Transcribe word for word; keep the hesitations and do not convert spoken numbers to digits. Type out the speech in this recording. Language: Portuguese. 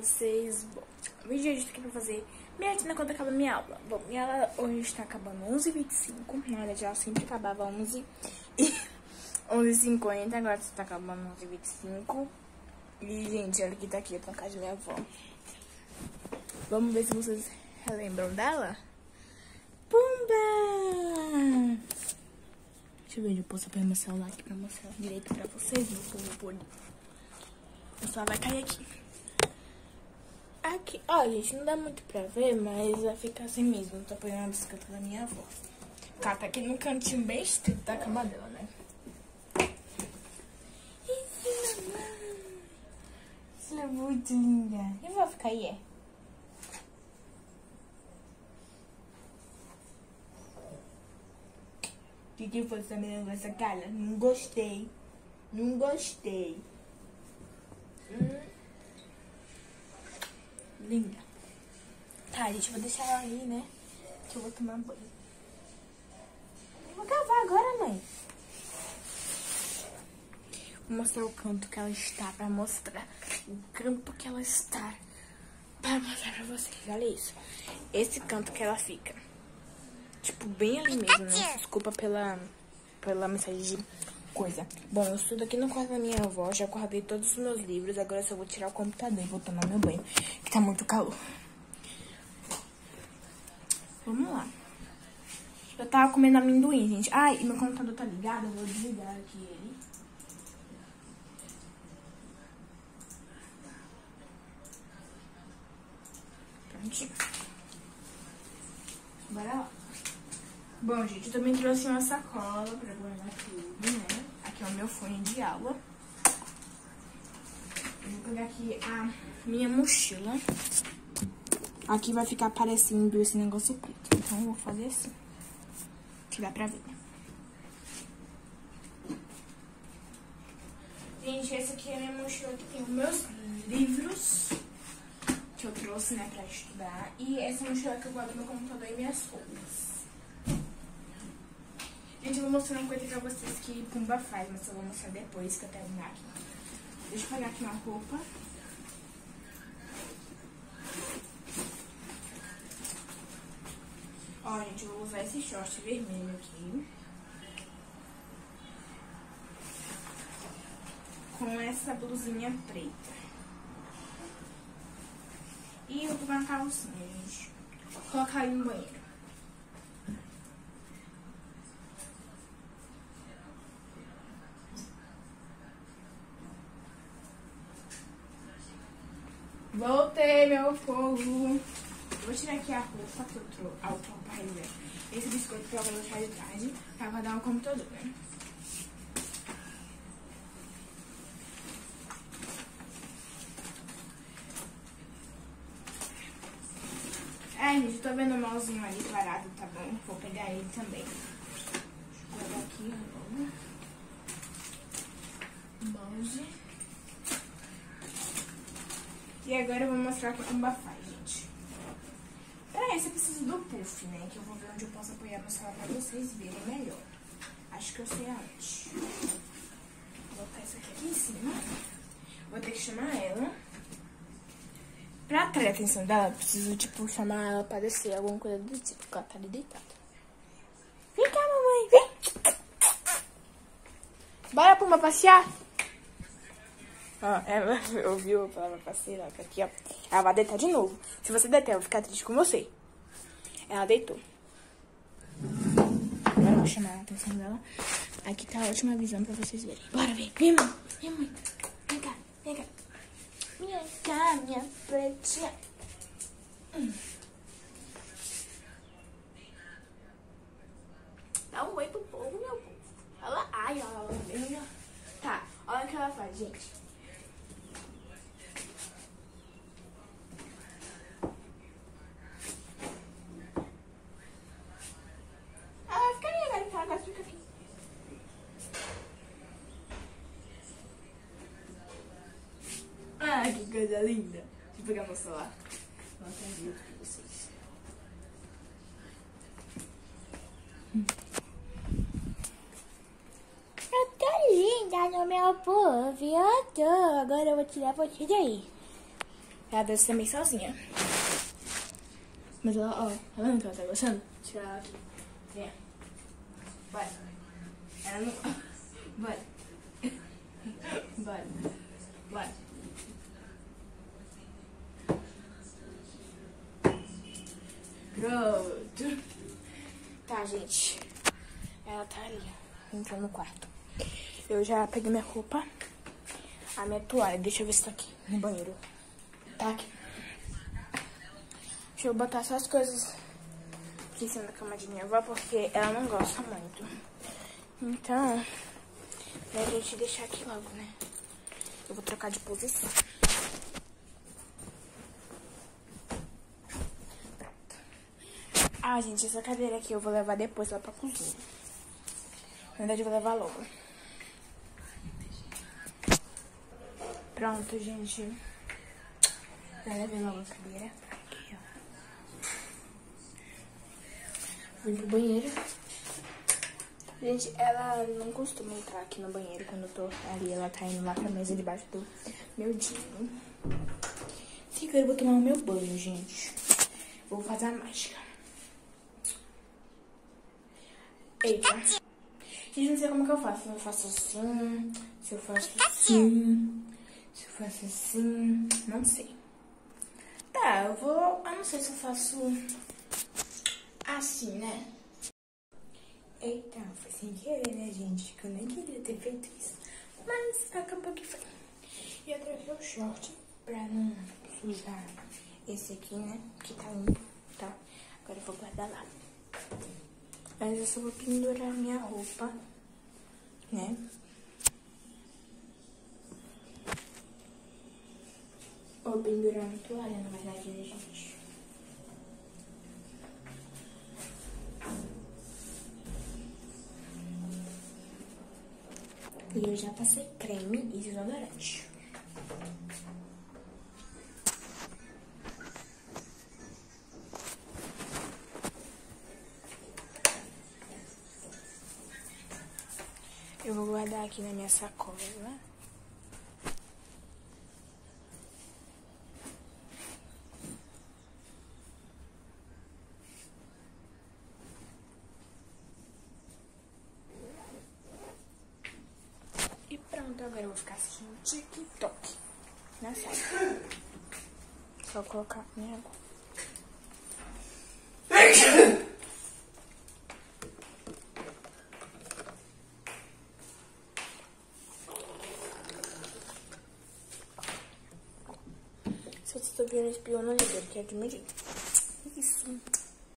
vocês. Bom, o vídeo de hoje tá aqui pra fazer minha rotina quando acaba minha aula. Bom, minha aula hoje está acabando onze e vinte e cinco. Na verdade, ela sempre acabava onze e onze e cinquenta. Agora está acabando onze e vinte e cinco. E, gente, olha que tá aqui, eu tô na casa de minha avó. Vamos ver se vocês relembram dela. Pumba! Deixa eu ver, eu posso pôr meu celular aqui pra mostrar direito pra vocês. Meu povo por o celular vai cair aqui. Aqui, ó, gente, não dá muito pra ver, mas vai ficar assim mesmo. Tô pegando a bicicleta da minha avó. Ela tá aqui no cantinho bem estreito da cama dela, né? Isso, mamãe. Isso é muito linda. E vai ficar aí, é? O que que foi essa menina com essa cara? Não gostei. Não gostei. Hum. Linda. Tá, gente, eu vou deixar ela aí, né? Que eu vou tomar banho. Eu vou gravar agora, mãe. Vou mostrar o canto que ela está, pra mostrar o canto que ela está. Pra mostrar pra vocês, olha isso. Esse canto que ela fica. Tipo, bem ali mesmo, né? Desculpa pela, pela mensagem de coisa. Bom, eu estudo aqui no quarto da minha avó. Já guardei todos os meus livros. Agora eu só vou tirar o computador e vou tomar meu banho, que tá muito calor. Vamos lá. Eu tava comendo amendoim, gente. Ai, e meu computador tá ligado. Eu vou desligar aqui ele. Prontinho. Bora lá. Bom, gente, eu também trouxe uma sacola pra guardar tudo, né? Aqui é o meu fone de aula. Eu vou pegar aqui a minha mochila. Aqui vai ficar aparecendo esse negócio preto. Então, eu vou fazer assim. Que dá pra ver. Gente, essa aqui é a minha mochila que tem os meus livros que eu trouxe, né, pra estudar. E essa mochila que eu guardo meu computador e minhas roupas. Gente, eu vou mostrar uma coisa pra vocês que Pumba faz, mas eu vou mostrar depois que eu terminar aqui. Deixa eu pegar aqui uma roupa. Ó, gente, eu vou usar esse short vermelho aqui. Com essa blusinha preta. E eu vou pegar uma calcinha, gente. Vou colocar aí no banheiro. Voltei, meu povo. Vou tirar aqui a roupa que eu trouxe. A roupa reserva. Esse biscoito que eu vou deixar de tarde pra guardar no computador, né? Ai, gente, eu tô vendo o mauzinho ali parado, tá bom? Vou pegar ele também. Deixa eu guardar aqui, ó. Mouse. E agora eu vou mostrar o que a Pumba faz, gente. Pra isso eu preciso do puff, né? Que eu vou ver onde eu posso apoiar meu celular pra vocês verem melhor. Acho que eu sei aonde. Vou botar isso aqui, aqui em cima. Vou ter que chamar ela. Pra atrair a atenção dela, eu preciso, tipo, chamar ela pra descer, alguma coisa do tipo, porque ela tá ali deitada. Vem cá, mamãe, vem! Bora, Pumba, passear? Ó, ela ouviu a palavra parceira, aqui, ó. Ela vai deitar de novo. Se você deitar, eu vou ficar triste com você. Ela deitou. Agora eu vou chamar a atenção dela. Aqui tá a última visão pra vocês verem. Bora ver. Vem, mãe. Vem, mãe. Vem cá, vem cá. Vem cá, minha pretinha. Hum. Dá um oi pro povo, meu povo. Ela, ai, ó, ela vem. Tá, olha o que ela faz, gente. Ah, que coisa linda. Deixa eu pegar meu celular. Vou atender pra vocês. Hum. Eu tô linda no meu povo. Eu tô. Agora eu vou tirar você daí. Ela desce também sozinha. Mas ela, ó, tá vendo que ela tá gostando? Tirar ela aqui. Vem. Bora. Ela não... Bora. Bora. Bora. Pronto. Tá, gente. Ela tá ali, entrando no quarto. Eu já peguei minha roupa, a minha toalha. Deixa eu ver se tá aqui no banheiro. Tá aqui. Deixa eu botar só as coisas aqui em cima da cama de minha avó, porque ela não gosta muito. Então, é a gente deixar aqui logo, né? Eu vou trocar de posição. Pronto. Ah, gente, essa cadeira aqui eu vou levar depois lá pra cozinha. Na verdade, eu vou levar logo. Pronto, gente. Já levei logo a cadeira. Aqui, ó. Vim pro banheiro. Gente, ela não costuma entrar aqui no banheiro quando eu tô ali. Ela tá indo lá pra mesa debaixo do meu dinho. Segura, eu vou tomar o meu banho, gente. Vou fazer a mágica. Eita. Gente, não sei como que eu faço. Se eu faço assim, se eu faço assim, se eu faço assim, não sei. Tá, eu vou... Eu não sei se eu faço assim, né? Eita, foi sem querer, né, gente? Que eu nem queria ter feito isso. Mas acabou que foi. E eu troquei o short pra não sujar esse aqui, né? Que tá limpo, tá? Agora eu vou guardar lá. Mas eu só vou pendurar minha roupa, né? Vou pendurar na toalha, na verdade, né, gente? E eu já passei creme e desodorante. Eu vou guardar aqui na minha sacola. E pronto, agora eu vou ficar assistindo TikTok na sala. Só colocar minha água. Se você está vendo espião, não liga, que é de meu jeito. Isso.